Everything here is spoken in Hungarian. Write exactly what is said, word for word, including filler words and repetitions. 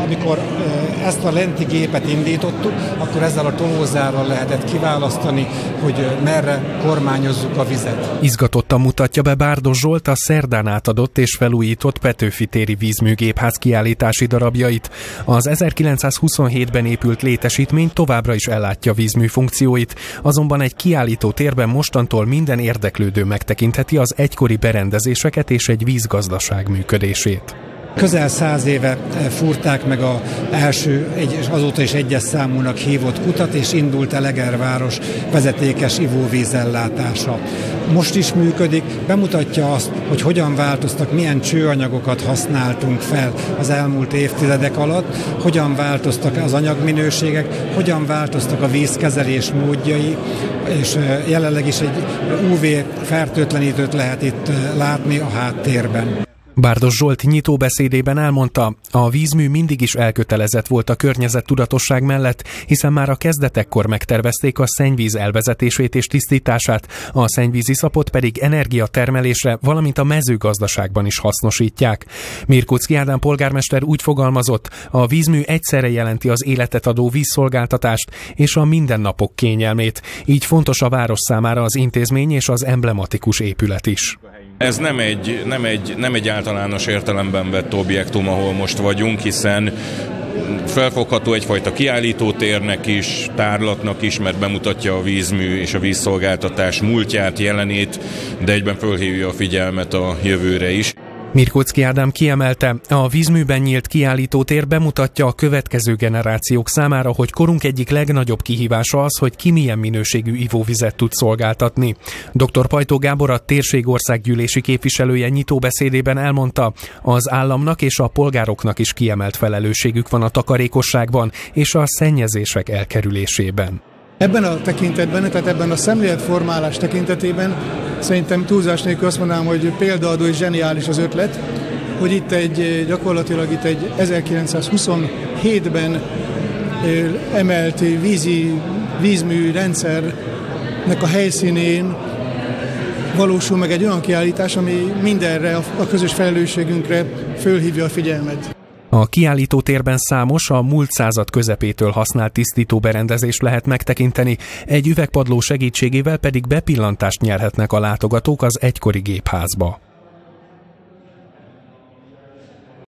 amikor ezt a lenti gépet indítottuk, akkor ezzel a tolózárral lehetett kiválasztani, hogy merre kormányozzuk a vizet. Izgatottan mutatja be Bárdos Zsolt a szerdán átadott és felújított Petőfi téri vízműgépház kiállítási darabjait. Az ezerkilencszázhuszonhétben épült létesítmény továbbra is ellátja vízmű funkcióit, azonban egy kiállító térben mostantól minden érdeklődő megtekintheti az egykori berendezéseket és egy vízgazdaság működését. Közel száz éve fúrták meg az első, és azóta is egyes számúnak hívott kutat, és indult el Egerváros vezetékes ivóvízellátása. Most is működik, bemutatja azt, hogy hogyan változtak, milyen csőanyagokat használtunk fel az elmúlt évtizedek alatt, hogyan változtak az anyagminőségek, hogyan változtak a vízkezelés módjai, és jelenleg is egy ú vé fertőtlenítőt lehet itt látni a háttérben. Bárdos Zsolt nyitóbeszédében elmondta, a vízmű mindig is elkötelezett volt a környezettudatosság mellett, hiszen már a kezdetekkor megtervezték a szennyvíz elvezetését és tisztítását, a szennyvíziszapot pedig energiatermelésre, valamint a mezőgazdaságban is hasznosítják. Mirkóczky Ádám polgármester úgy fogalmazott, a vízmű egyszerre jelenti az életet adó vízszolgáltatást és a mindennapok kényelmét, így fontos a város számára az intézmény és az emblematikus épület is. Ez nem egy, nem, egy, nem egy általános értelemben vett objektum, ahol most vagyunk, hiszen felfogható egyfajta kiállítótérnek is, tárlatnak is, mert bemutatja a vízmű és a vízszolgáltatás múltját, jelenét, de egyben fölhívja a figyelmet a jövőre is. Mirkóczky Ádám kiemelte, a vízműben nyílt kiállítótér bemutatja a következő generációk számára, hogy korunk egyik legnagyobb kihívása az, hogy ki milyen minőségű ivóvizet tud szolgáltatni. doktor Pajtó Gábor, a térség országgyűlési képviselője nyitóbeszédében elmondta, az államnak és a polgároknak is kiemelt felelősségük van a takarékosságban és a szennyezések elkerülésében. Ebben a tekintetben, tehát ebben a szemléletformálás tekintetében szerintem túlzás nélkül azt mondanám, hogy példaadó és zseniális az ötlet, hogy itt egy gyakorlatilag itt egy ezerkilencszázhuszonhétben emelt vízi, vízmű rendszernek a helyszínén valósul meg egy olyan kiállítás, ami mindenre, a közös felelősségünkre fölhívja a figyelmet. A kiállítótérben számos, a múlt század közepétől használt tisztító berendezést lehet megtekinteni, egy üvegpadló segítségével pedig bepillantást nyerhetnek a látogatók az egykori gépházba.